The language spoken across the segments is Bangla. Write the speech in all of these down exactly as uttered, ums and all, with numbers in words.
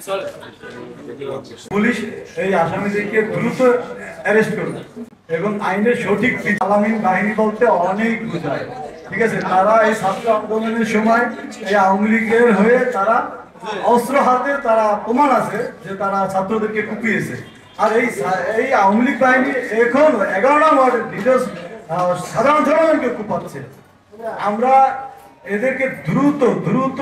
পুলিশ এই আসামিদেরকে দ্রুত অ্যারেস্ট করবে এবং আইনের সঠিক আলামিন বাহিনী বলতে অনেক বোঝায়। ঠিক আছে, তারা এই ছাত্র আন্দোলনের সময় এই আওয়ামী লীগের হয়ে তারা অস্ত্র হাতে তারা প্রমাণ আছে যে তারা ছাত্রদেরকে কুপিয়েছে। আর এই এই আওয়ামী লীগ বাহিনী এখন এগারোটা ওয়ার্ডের ডিটেলস সাধারণ জনগণকে কুপাচ্ছে। আমরা এদেরকে দ্রুত দ্রুত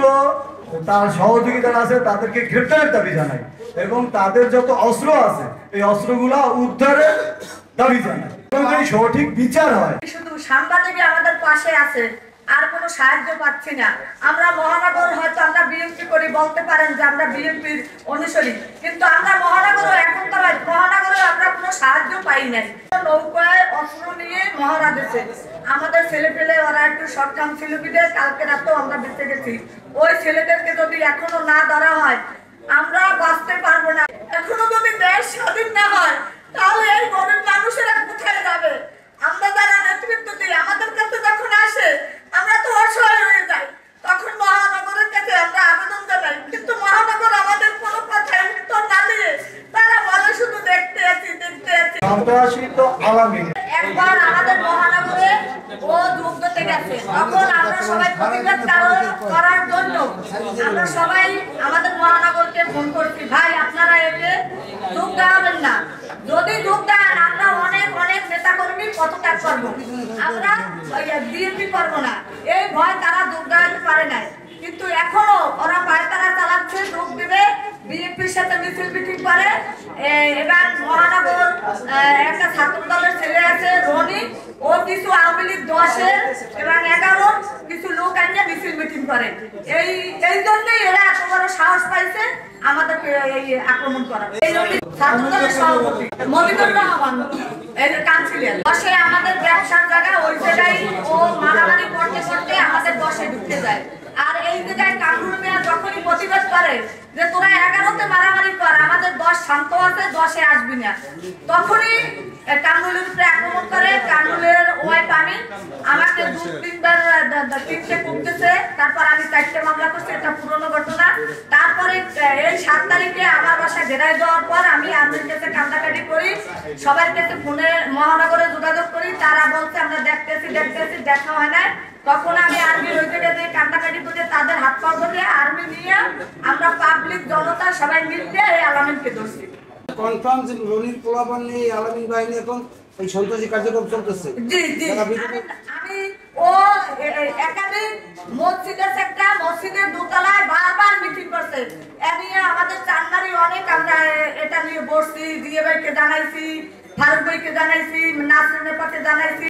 তার সহযোগিতা আছে তাদেরকে গ্রেপ্তারের দাবি জানাই এবং তাদের যত অস্ত্র আছে এই অস্ত্রগুলা উদ্ধারের দাবি জানাই এবং এই সঠিক বিচার হয়। শুধু সাংবাদিক আমাদের পাশে আছে, আর কোনো সাহায্য পাচ্ছি না। আমরা মহানগর হয়তো আমরা বিএনপি করি, বলতে পারেন যে আমরা বিএনপির অনুসারী, কিন্তু আমরা মহানগর এখন তো মহানগরে আমরা কোনো সাহায্য পাই নাই। নৌকায় অস্ত্র নিয়ে মহড়া দিচ্ছে আমাদের ছেলে পেলে, ওরা একটু সক্ষম ছিল বিদে কালকে রাতেও আমরা বেঁচে গেছি। ওই ছেলেদেরকে যদি এখনো না ধরা হয় আমরা বাঁচতে পারবো না। এখনো যদি দেশ স্বাধীন না হয় তাহলে এই গরিব মানুষেরা কোথায় যাবে? আমরা যারা নেতৃত্ব দিই আমাদের কাছে যখন আসে আমরা তো অসহায় হয়ে যাই, তখন মহানগরের কাছে আমরা আবেদন জানাই, কিন্তু মহানগর আমাদের কোনো কথায় উত্তর না দিয়ে তারা বলে শুধু দেখতে আছি দেখতে আছি। সন্ত্রাসী তো আলামিন একবার আমাদের মহানগরে ও যোগ দিতে গেছে, তখন আমরা সবাই প্রতিবাদ করার জন্য আমরা সবাই আমাদের মহানগরকে ফোন করছি, ভাই আপনারা এতে যোগ দেওয়াবেন না, যদি যোগ দেন আমরা অনেক অনেক নেতা কর্মী পদত্যাগ করবো, আমরা বিএনপি করবো না। এই ভয় তারা যোগ দেওয়াতে পারে নাই, কিন্তু এখনো ওরা পায়তারা চালাচ্ছে, যোগ দিবে বিএনপির সাথে মিছিল মিটিং করে। এবার মহানগর একটা ছাত্র দলের ছেলে আছে রনি, ও কিছু আওয়ামী লীগ দশের এবং এগারো কিছু লোক আনিয়ে মিছিল মিটিং করে। এই এই জন্যই এরা এত বড় সাহস পাইছে আমাদেরকে এই আক্রমণ করার। এই ছাত্র দলের সভাপতি মমিনুর রহমান এই যে কাউন্সিলর দশে আমাদের ব্যবসার জায়গা, ওই জায়গায় ও মারামারি করতে করতে আমাদের দশে ঢুকতে যায়। আর এই জায়গায় কামরুল মিয়া যখনই প্রতিবাদ করে যে তোরা এগারোতে মারামারি কর, আমাদের দশ শান্ত আছে, দশে আসবি না, তখনই কামরুলের উপরে আক্রমণ করে। কামরুলের ওই পানি আমাকে দু তিনবার তিনটে কুপতেছে, তারপর আমি চারটে মামলা করছি, এটা পুরনো ঘটনা। তারপরে এই সাত তারিখে আমার বাসায় ঘেরাই দেওয়ার পর আমি আর্মির কাছে কান্দাকাটি করি, সবার কাছে ফোনে মহানগরে যোগাযোগ করি, তারা বলছে আমরা দেখতেছি দেখতেছি দেখা হয় না। তখন আমি আর্মির ওই জায়গায় কান্দাকাটি করে তাদের হাত পা ধরে আর্মি নিয়ে আমরা পাবলিক জনতা সবাই মিলে এই আলামিনকে ধরছি। কনফার্ম যে রনির পোলাপান নিয়ে আলামিন বাহিনী এখন এই সন্ত্রাসী কার্যক্রম চলতেছে। জি জি আমি ও একাধিক মসজিদের একটা মসজিদের দোতলায় বারবার মিটিং করছে, এ নিয়ে আমাদের চান্নারি অনেক আমরা এটা নিয়ে বসছি, জিয়ে ভাইকে জানাইছি, ফারুক ভাইকে জানাইছি, নাসরিন নেপাকে জানাইছি।